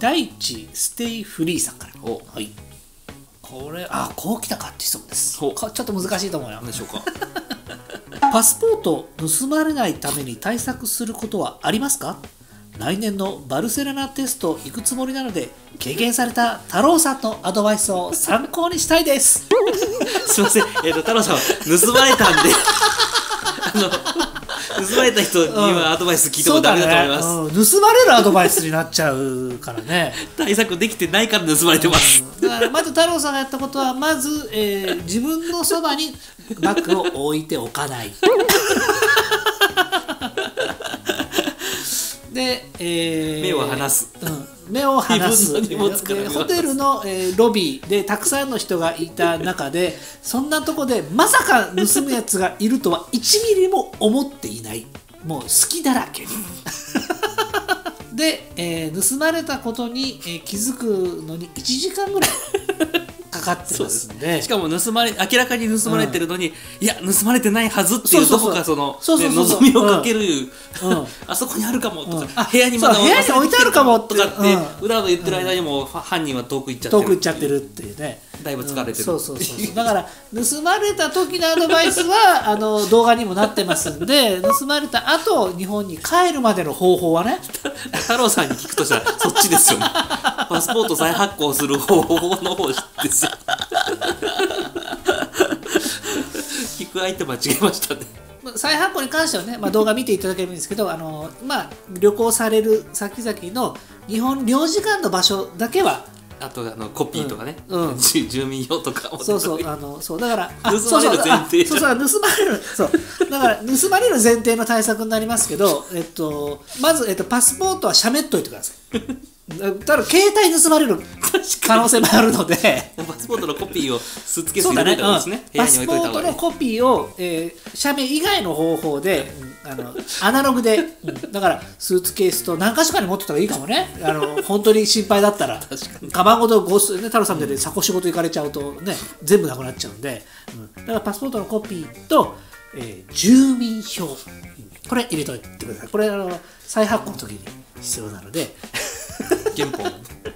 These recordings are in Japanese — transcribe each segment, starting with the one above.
第一ステイフリーさんから。はい。これ、こう来たかって質問です。ちょっと難しいと思うよ。 何でしょうか。 パスポート盗まれないために対策することはありますか？来年のバルセロナテスト行くつもりなので、経験された太郎さんのアドバイスを参考にしたいです。 すいません、太郎さんは盗まれたんで盗まれた人にはアドバイス聞いてもダメだと思います、 盗まれるアドバイスになっちゃうからね。 対策できてないから盗まれてます、 だからまず太郎さんがやったことは、まず、自分のそばにバッグを置いておかない。で、 目を離す、 目を離す。 自分の荷物から目を離す。 ホテルの、ロビーでたくさんの人がいた中で、そんなとこでまさか盗むやつがいるとは1ミリも思っていない。もう好きだらけに。で、盗まれたことに、気づくのに1時間ぐらいかかってますんで、 しかも明らかに盗まれてるのに、いや盗まれてないはずっていうどこかその望みをかける、あそこにあるかもとか、部屋にまだ置いてあるかもとかってうだうだ言ってる間にも犯人は遠く行っちゃってるっていうね。だいぶ疲れてる。 だから盗まれた時のアドバイスは動画にもなってますんで、盗まれた後日本に帰るまでの方法はね、 太郎さんに聞くとしたらそっちですよね。パスポート再発行する方法の方ですよ。聞く相手間違えましたね。 再発行に関してはね、動画見ていただければいいんですけど、旅行される先々の日本領事館の場所だけは、 あとコピーとかね、住民票とかそうだから盗まれる前提だから盗まれる前提の対策になりますけど、まず、パスポートはしゃべっといてください。ただ携帯盗まれる可能性もあるので、 パスポートのコピーをスーツケースに入れといたんですね。 パスポートのコピーを、写メ以外の方法で、アナログで、だからスーツケースと何か所かに持ってた方がいいかもね。本当に心配だったら、カバンごと太郎さんでサコ仕事行かれちゃうとね、全部なくなっちゃうんで、だからパスポートのコピーと、住民票、これ入れといてください。これ再発行の時に必要なので。 原本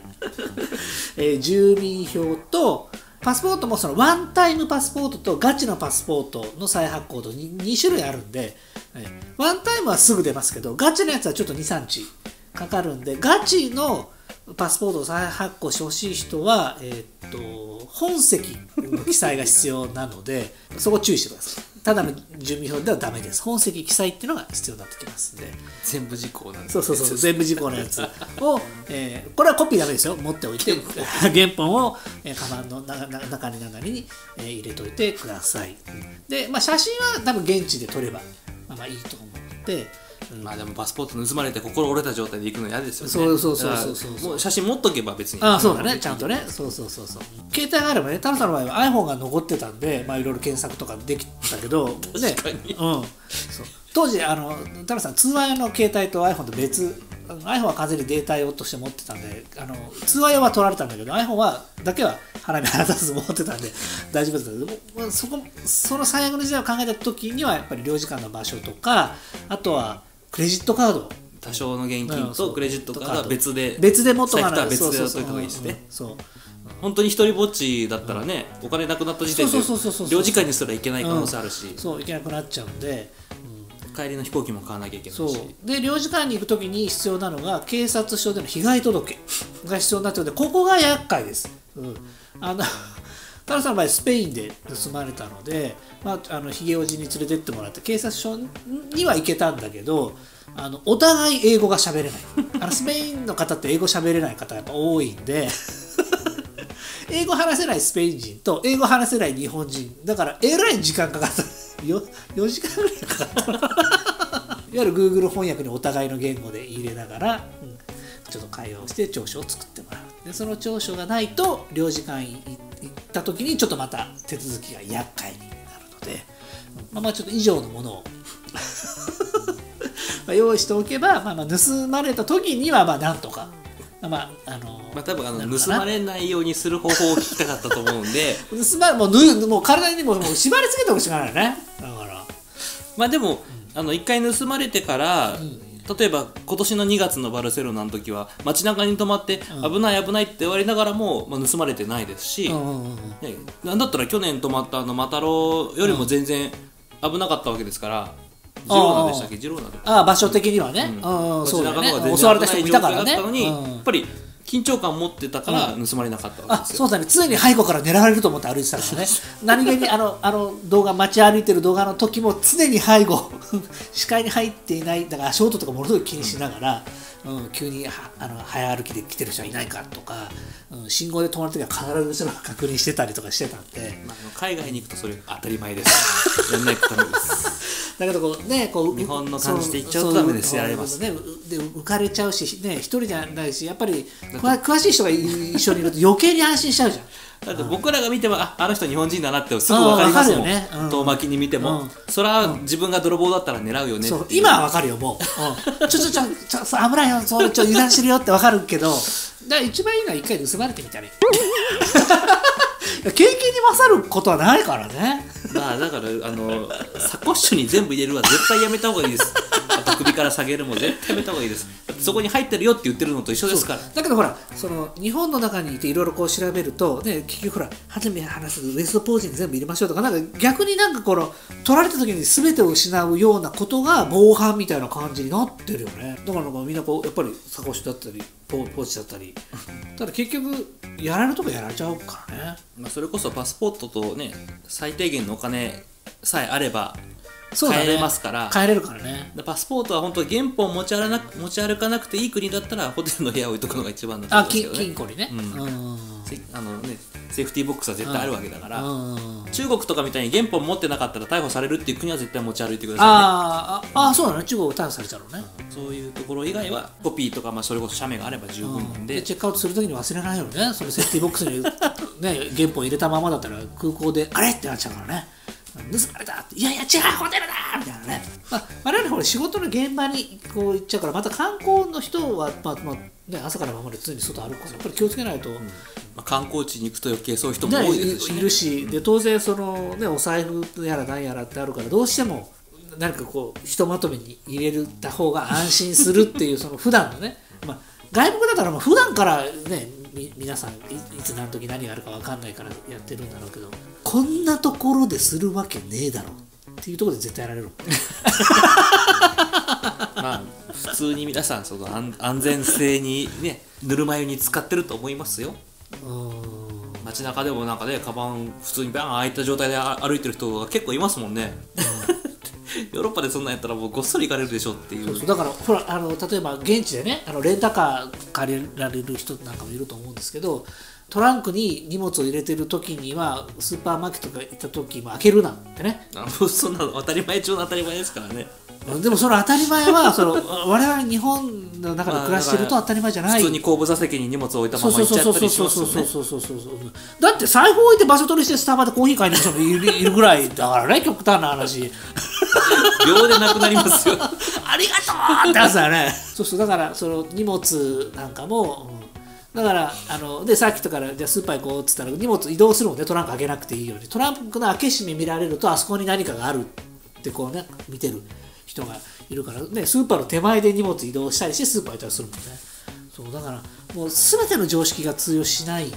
住民票とパスポートも、そのワンタイムパスポートとガチのパスポートの再発行と 2種類あるんで、ワンタイムはすぐ出ますけど、ガチのやつはちょっと 2,3 日かかるんで、ガチのパスポートを再発行してほしい人は、本籍の記載が必要なので、そこ注意してください。ただの住民票ではダメです。本籍記載っていうのが必要になってきますんで。 全部事項なんです。 全部事項のやつを、これはコピーダメですよ。持っておいて、原本を、カバンの中に入れといてください。で、写真は多分現地で撮ればいいと思って。 でもパスポート盗まれて心折れた状態で行くの嫌ですよね。 そうもう写真持っとけば別に。 そうだね、ちゃんとね。そう。携帯があればね、太郎さんの場合は iPhone が残ってたんで、いろいろ検索とかできたけど、 確かに。 当時太郎さん通話用の携帯と iPhone と別、iPhone は完全にデータ用として持ってたんで、通話用は取られたんだけど、iPhone だけは腹に腹立たず持ってたんで大丈夫だったけど、その最悪の時代を考えた時にはやっぱり領事館の場所とか、あとはクレジットカード、 多少の現金とクレジットカードは別で持っとかないと、 別でやっといた方がいいですね。本当に一人ぼっちだったらね、お金なくなった時点で領事館にすら行けない可能性あるし、 行けなくなっちゃうんで、 帰りの飛行機も買わなきゃいけないし。 で領事館に行く時に必要なのが警察署での被害届が必要になっているので、ここが厄介です。太郎さんの場合スペインで盗まれたので、ひげおじに連れてってもらって警察署には行けたんだけど、お互い英語が喋れない。スペインの方って英語喋れない方がやっぱ多いんで英語話せないスペイン人と英語話せない日本人だからえらい時間かかった。4時間ぐらいかかったいわゆる Google 翻訳にお互いの言語で入れながら、ちょっと会話をして調書を作ってもらう。でその調書がないと領事館行った時にちょっとまた手続きが厄介になるので、ちょっと以上のものを用意しておけば、盗まれた時にはなんとか、 多分盗まれないようにする方法を聞きたかったと思うんでもう体にもう縛り付けてほしくないよね。だからでも一回盗まれてから、 例えば今年の2月のバルセロナの時は街中に止まって危ない危ないって言われながらも、まあ、盗まれてないですし、ね、なんだったら去年止まったマタロよりも全然危なかったわけですから、ジローナでしたっけ、ジローナで、 場所的にはね、そうだね、襲われた人もいたからね、 やっぱり緊張感を持ってたから盗まれなかったわけですよ。 そうだね、常に背後から狙われると思って歩いてたからね何気に動画、街歩いてる動画の時も常に背後視界に入っていない、だから足音とかものすごい気にしながら、急に早歩きで来てる人はいないかとか、信号で止まる時は必ず後ろ確認してたりとかしてたんで、 海外に行くとそれ当たり前ですやんないとダメですだけどこう日本の感じで行っちゃうとダメです。やられますね。で浮かれちゃうしね、一人じゃないし、やっぱり詳しい人が一緒にいると余計に安心しちゃうじゃん。 だって僕らが見てもあの人日本人だなってすぐ分かりますもん、ね、遠巻きに見ても、それは自分が泥棒だったら狙うよねって。 今は分かるよ、もう、ちょ危ないよ、油断してるよって分かるけど、だから一番いいのは一回盗まれてみたり経験に勝ることはないからね。 まあだからサコッシュに全部入れるは絶対やめた方がいいです。あと首から下げるも絶対やめた方がいいです。そこに入ってるよって言ってるのと一緒ですから。 だけどほら、日本の中にいていろいろこう調べると、ね、結局ほら初め話すウエストポーチに全部入れましょうとか、なんか逆に取られた時に全てを失うようなことが防犯みたいな感じになってるよね。だからみんなやっぱりサコッシュだったりポーチだったりただ結局やられるとこやられちゃうからね。 まあそれこそパスポートとね、最低限のお金さえあれば帰れますから、 帰れるからね。 パスポートは本当原本持ち歩かなくていい国だったらホテルの部屋を置いとくのが一番だと思うんですけどね。 金庫にね、 セーフティーボックスは絶対あるわけだから、中国とかみたいに原本持ってなかったら逮捕されるっていう国は絶対持ち歩いてくださいね。 そうだね、中国逮捕されちゃうのね。 そういうところ以外はコピーとか、それこそ写メがあれば十分なんで、 チェックアウトするときに忘れないよね。そのセーフティーボックスに、ね、原本入れたままだったら空港であれってなっちゃうからね。盗まれたって、いやいや違うホテルだみたいなね。我々ほら仕事の現場にこう行っちゃうから、また観光の人は、朝から晩まで常に外歩くからやっぱり気をつけないと。 観光地に行くと余計そういう人も多いですし、ね、 いるし、で当然お財布やら何やらってあるから、どうしても何かこうひとまとめに入れた方が安心するっていうその普段のね、外国だったら普段からね、皆さんいつ何時何があるか分かんないからやってるんだろうけど、こんなところでするわけねえだろっていうところで絶対やられる普通に皆さん安全性にね、ぬるま湯に使ってると思いますよ。街中でもなんかね、カバン普通にバーン開いた状態で歩いてる人が結構いますもんね。ヨーロッパでそんなんやったらもうごっそり行かれるでしょっていう。 だからほら例えば現地でね、レンタカー借りられる人なんかもいると思うんですけど、トランクに荷物を入れてる時にはスーパーマーケットとか行った時も開けるなってね。 そんなの当たり前中の当たり前ですからね。 でもその当たり前は我々日本の中で暮らしてると当たり前じゃない。 普通に後部座席に荷物を置いたまま行っちゃったりしますよね。 だって財布置いて場所取りしてスタバでコーヒー買いに行く人もいるぐらいだからね、極端な話。 秒でなくなりますよ。 ありがとうってやつだよね。だから荷物なんかも、だからでさっきとからじゃあスーパー行こうっつったら荷物移動するもんね。トランク開けなくていいように、トランクの開け閉め見られるとあそこに何かがあるってこうね見てる人がいるからね、スーパーの手前で荷物移動したりしてスーパー行ったりするもんね。だからもう全ての常識が通用しないって。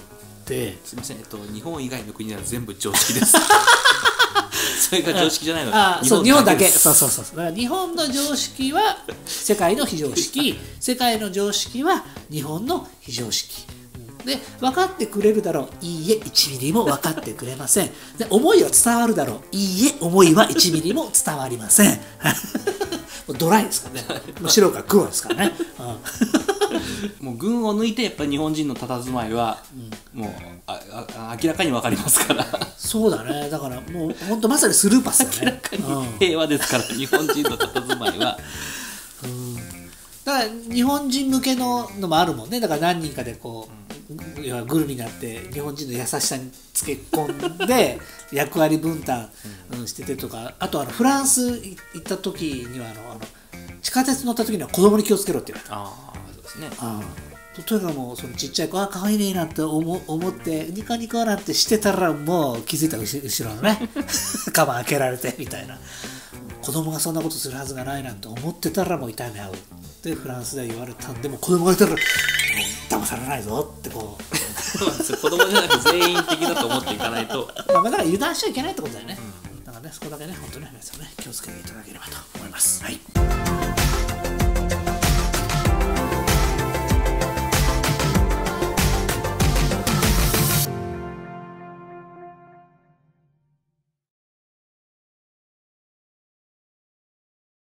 すみません、日本以外の国は全部常識です。それが常識じゃないの。 日本だけ。だから日本の常識は世界の非常識、世界の常識は日本の非常識で、分かってくれるだろう、いいえ1ミリも分かってくれません。で思いは伝わるだろう、いいえ思いは1ミリも伝わりません。もうドライですからね。もう白からクワですからね。 もう群を抜いてやっぱり日本人の佇まいは、もう明らかに分かりますから。 そうだね。だからもう本当まさにスルーパスだね。 明らかに平和ですから、日本人の佇まいは。 だから日本人向けのもあるもんね。だから何人かでこう、要はグルになって日本人の優しさにつけ込んで役割分担しててとか、あとフランス行った時には地下鉄乗った時には子供に気をつけろって言われた。 そうですね。 とにかくもうちっちゃい子可愛いねなって思ってニコニコなんてしてたら、もう気づいたら後ろのねカバン開けられてみたいな。子子供がそんなことするはずがないなんて思ってたらもう痛い目合うってフランスでは言われたんで、も子供がいたら騙されないぞってこう子供じゃなくて全員的だと思っていかないとだから油断しちゃいけないってことだよね、だからねそこだけね本当に皆さんね気をつけていただければと思います。はい。